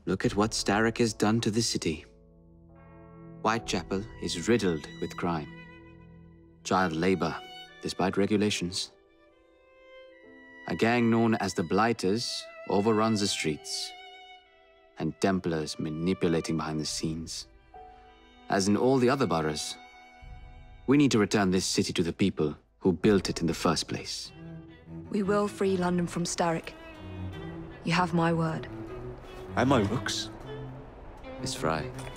Look at what Starrick has done to the city. Whitechapel is riddled with crime. Child labor, despite regulations. A gang known as the Blighters overruns the streets, and Templars manipulating behind the scenes. As in all the other boroughs, we need to return this city to the people who built it in the first place. We will free London from Starrick. You have my word. And my rooks. Miss Fry.